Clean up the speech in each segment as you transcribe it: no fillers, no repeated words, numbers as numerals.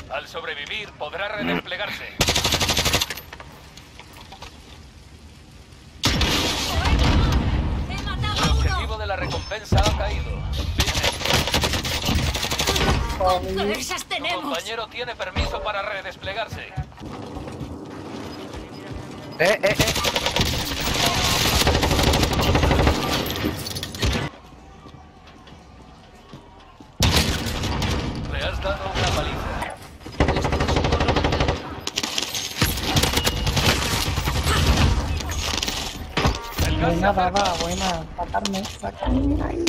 Al sobrevivir, podrá redesplegarse. ¡He matado El a uno! objetivo de la recompensa ha caído. ¡Esas Tu tenemos! compañero tiene permiso para redesplegarse. Le has dado una paliza. El gas se Buena, acerca. baba, buena. Sacarme ahí.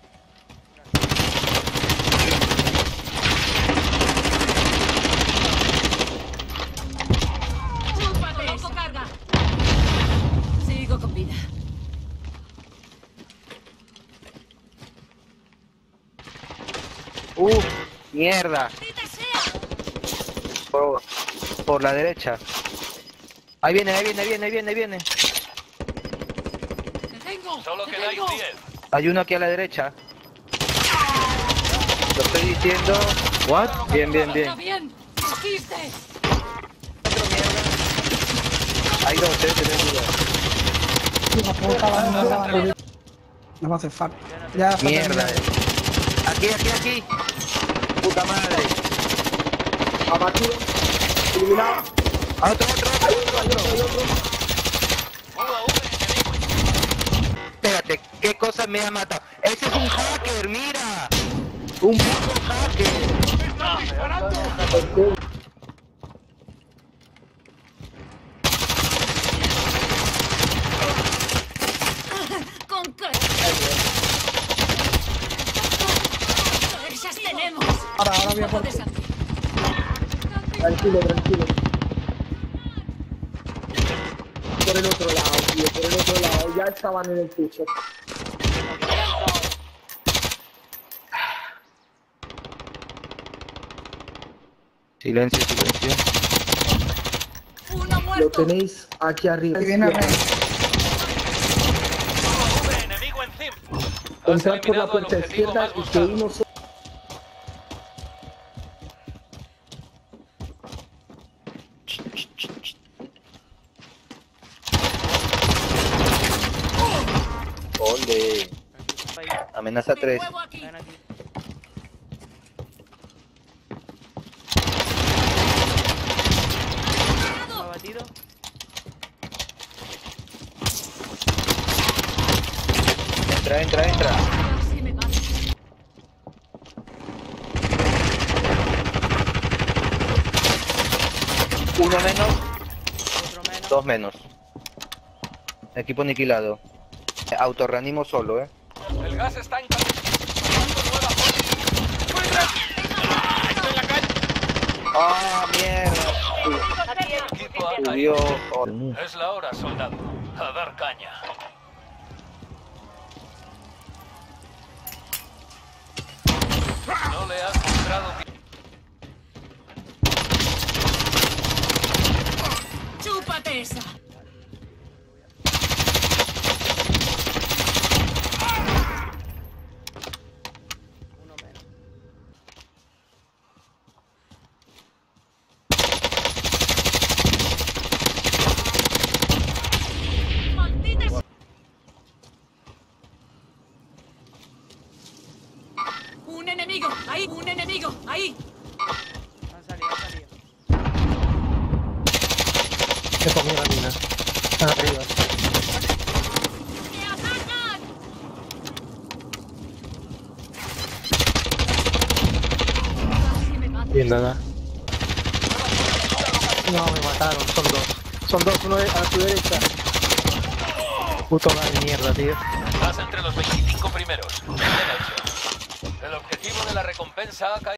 ¡Chúpate! ¡Coloco carga! Sigo con vida. Mierda. ¡Maldita sea! Por la derecha. Ahí viene. ¡Te tengo! Solo ¡Te quedáis tengo! 10. Hay uno aquí a la derecha. Lo estoy diciendo. What? Bien. ¡Está bien! ¡Hiciste! Hay dos, tenés cuidado. No puedo acabar. No me hace falta. Ya, falta Mierda. terminar. Aquí. Puta madre. Abatido. Eliminado. Otro. Espérate, ¿qué cosa me ha matado? Ese es un hacker, mira. Un puto hacker. ¡Con qué! ¡Esas tenemos! Ahora voy a Un poco por de sangre. Tranquilo. Por el otro lado, tío, por el otro lado. Ya estaban en el techo. Silencio. ¡Uno Lo muerto! tenéis aquí arriba. Ahí viene a ver. Enemigo encima. Has Entrar por la eliminado el puerta objetivo izquierda más y que buscado. uno se... Ole. Amenaza ¡Me 3. muevo aquí! Entra. Casi me mata. Uno menos. Dos menos. Equipo aniquilado. Autorreanimo solo, El gas está en camino. ¡Estoy en la calle! ¡Ah, mierda! El equipo ha caído. Subió. Es la hora, soldado. A dar caña. No le has mostrado bien. ¡Chúpate esa! ¡Maldita sea! ¡Un enemigo! ¡Ahí! ¡Un enemigo! ¡Ahí! Ha salido. Se comió la mina. Están arriba. ¡Me atacan! Casi me mata. Bien, nada. No, me mataron. Son dos. Uno a tu derecha. Puto de mierda, tío. Estás entre los 25 primeros. Bien hecho. El objetivo de la recompensa ha caído.